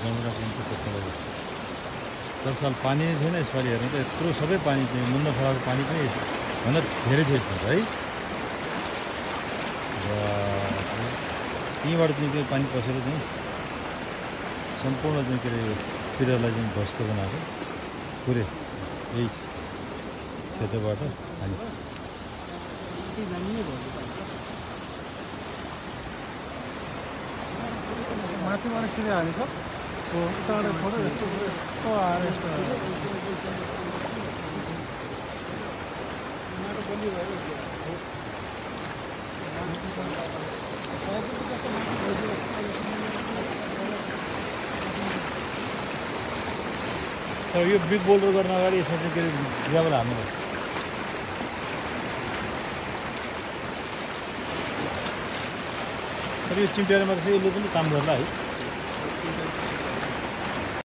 जमिरहेको हुन्छ त्यसले गर्दा 10 साल पानी नै थिएन। यसपालि हेर्नु त यत्रो सबै पानी चाहिँ मुन्ना खोलाको पानी पनि भन्दा धेरै छ यसमा है। र त्यहीँबाट चाहिँ त्यो पानी पसेर चाहिँ सम्पूर्ण चाहिँ के अरे पिरालाई चाहिँ ध्वस्त बनाएको पुरै यही क्षेत्रबाट हामी माथिबाट किन हालेछ उताबाट फोटो यस्तो आएर यस्तो तर यो बिग बोल्डर गर्न अगाडि यसमा चाहिँ के अरे ग्राभल हाल्नु पर्छ। तर यो चिम्टियारमा चाहिँ यसले पनि काम गर्ला है।